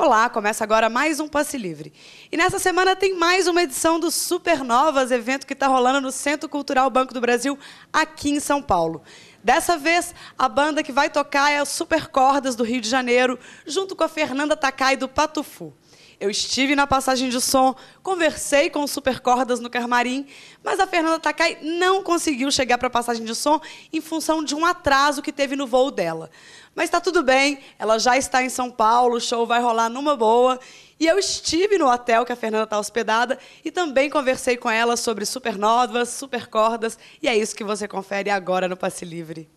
Olá, começa agora mais um Passe Livre. E nessa semana tem mais uma edição do Supernovas, evento que está rolando no Centro Cultural Banco do Brasil, aqui em São Paulo. Dessa vez, a banda que vai tocar é a Super Cordas do Rio de Janeiro, junto com a Fernanda Takai do Patufu. Eu estive na passagem de som, conversei com o Super Cordas no Camarim, mas a Fernanda Takai não conseguiu chegar para a passagem de som em função de um atraso que teve no voo dela. Mas está tudo bem, ela já está em São Paulo, o show vai rolar numa boa. E eu estive no hotel que a Fernanda está hospedada e também conversei com ela sobre Supernovas, Super Cordas, e é isso que você confere agora no Passe Livre.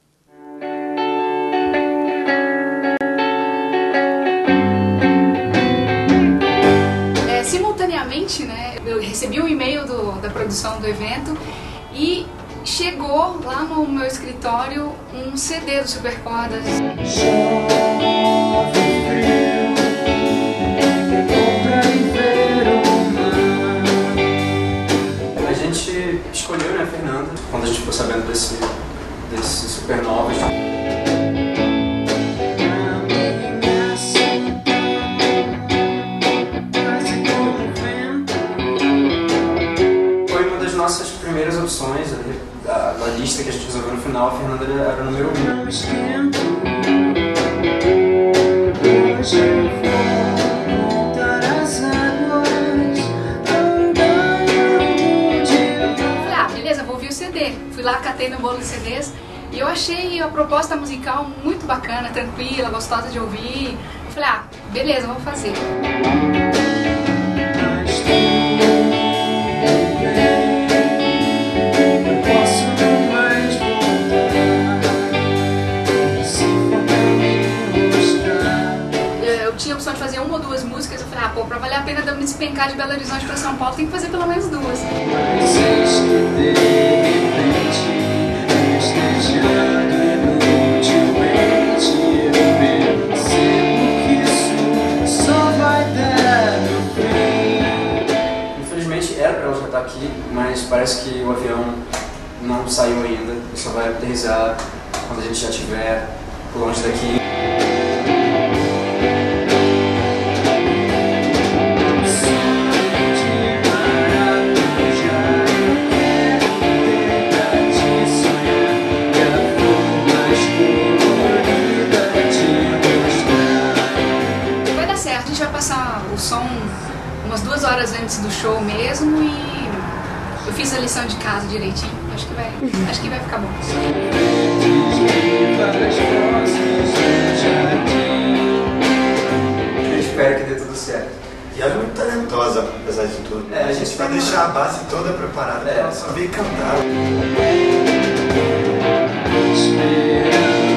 Simultaneamente, né, eu recebi um e-mail da produção do evento e chegou lá no meu escritório um CD do Super Cordas. A gente escolheu, né, Fernanda, quando a gente ficou sabendo desse Supernovas. Nossas primeiras opções, da lista que a gente resolveu no final, a Fernanda era o número 1. Falei, beleza, vou ouvir o CD. Fui lá, catei no bolo de CDs e eu achei a proposta musical muito bacana, tranquila, gostosa de ouvir. Eu falei, beleza, vamos fazer. Tinha a opção de fazer uma ou duas músicas, eu falei, pra valer a pena de eu me despencar de Belo Horizonte para São Paulo, tem que fazer pelo menos duas. Infelizmente era para ela já estar aqui, mas parece que o avião não saiu ainda, só vai aterrissar quando a gente já estiver longe daqui. A gente vai passar o som umas 2 horas antes do show mesmo e eu fiz a lição de casa direitinho. Acho que vai ficar bom. Eu espero que dê tudo certo. E ela é muito talentosa, apesar de tudo. A gente vai deixar a base toda preparada para ela só vir cantar.